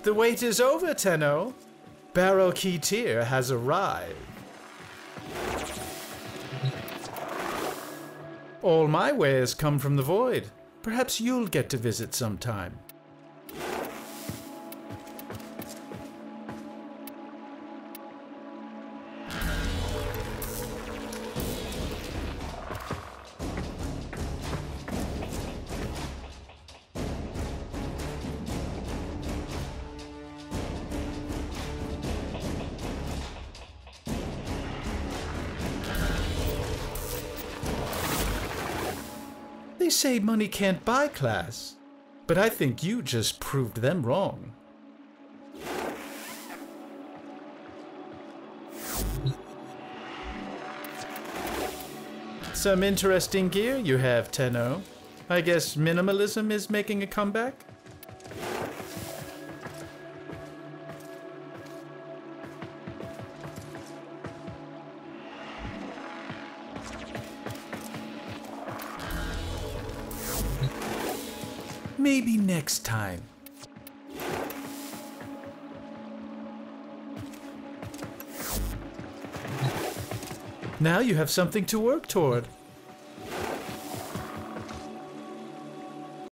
The wait is over, Tenno. Baro Keetir has arrived. All my wares come from the void. Perhaps you'll get to visit sometime. They say money can't buy class, but I think you just proved them wrong. Some interesting gear you have, Tenno. I guess minimalism is making a comeback? Maybe next time. Now you have something to work toward.